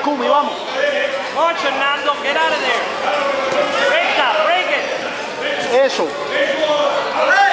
Kumi, vamos. Launch him, Nando. Get out of there. Break that. Break it. Eso.